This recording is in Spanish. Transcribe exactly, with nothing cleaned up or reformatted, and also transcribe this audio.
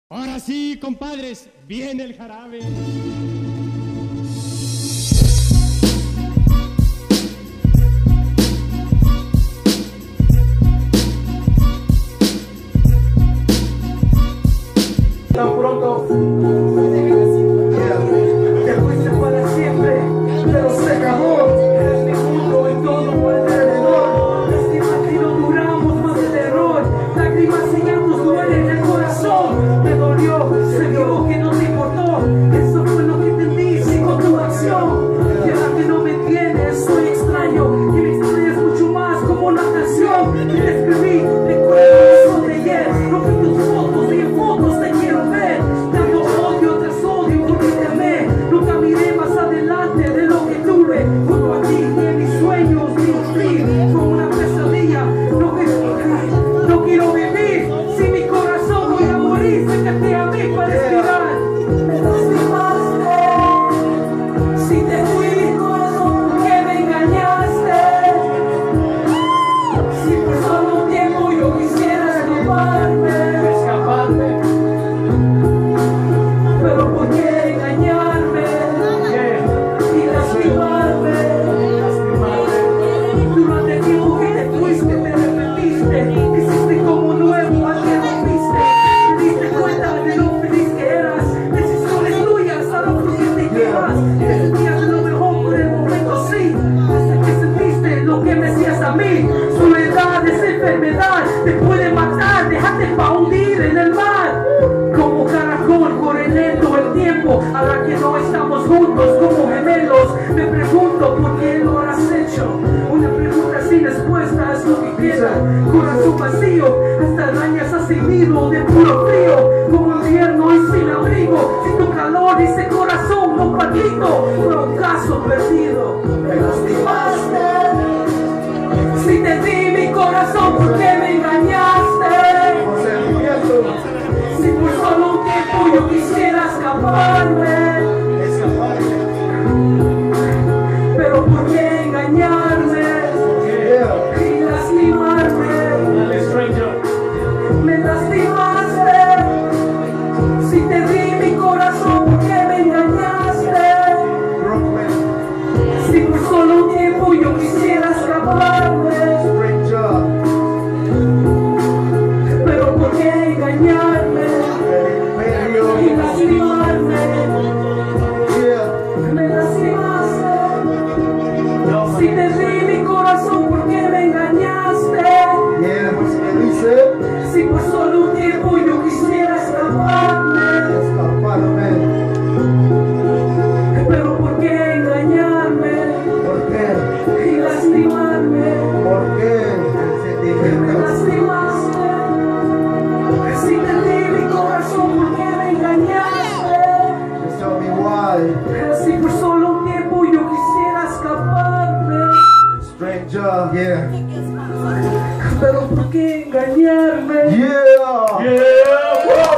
Ahora sí, compadres, viene el jarabe. Tan pronto te fuiste para siempre, pero se acabó. Eres mi mundo y todo alrededor. Lástima que no duramos más el error. Lágrimas y llantos duelen el corazón. Me dolió, se vio que no te importó. Eso fue lo que entendí, sigo tu acción. Y ahora que no me tienes, soy extraño. Y me extrañas mucho más como una canción. Y te escribí, recuerdo eso de ayer. No vi tus fotos ni en fotos te quiero ver. Dando odio tras odio porque te amé. Nunca miré más adelante de lo que tuve. Junto a ti, ni en mis sueños, ni sufrir. Como una pesadilla, no, que, no quiero vivir. Si mi corazón voy a morir, sé que te amé para respirar. Me lastimaste. Si te fui, porque me engañaste. Si por solo un tiempo yo quisiera escaparme. Escaparme. Pero ¿por qué engañarme? Y lastimarme. Durante el tiempo que te fuiste, te arrepentiste. Hiciste como nuevo, al que rompiste. Te diste cuenta de lo feliz que eras. Decisiones tuyas, ahora por qué te quedas. Te sentías lo mejor por el momento, sí. Hasta que sentiste lo que me hacías a mí. Soledad es enfermedad, te puede matar. Déjate pa' hundir en el mar. Como caracol corre lento el tiempo. Ahora que no estamos juntos como gemelos, me pregunto por qué lo has hecho. Una pregunta sin respuesta es lo que queda. Corazón vacío, hasta arañas has seguido de puro frío. Como invierno y sin abrigo, sin tu calor ese corazón no palpito. Fue un caso perdido. Me lastimaste. Si te di mi corazón, ¿por qué me engañaste? Si por solo un tiempo yo quisiera escaparme. Pero ¿por qué engañarme? Y lastimarme. Me lastimaste. Si te di mi corazón, ¿por qué me engañaste? Si por solo un tiempo yo quisiera escaparme. Pero ¿por qué engañarme? Y lastimarme. Me lastimaste. Si te di mi corazón, ¿por qué me engañaste? Si por solo un tiempo yo quisiera escaparme. Pero ¿por qué engañarme? Y lastimarme. Me lastimaste. Si te di mi corazón, ¿por qué me engañaste? Si por solo un tiempo yo quisiera escaparme. Stranger, yeah. Pero ¿por qué engañarme? Yeah. Yeah.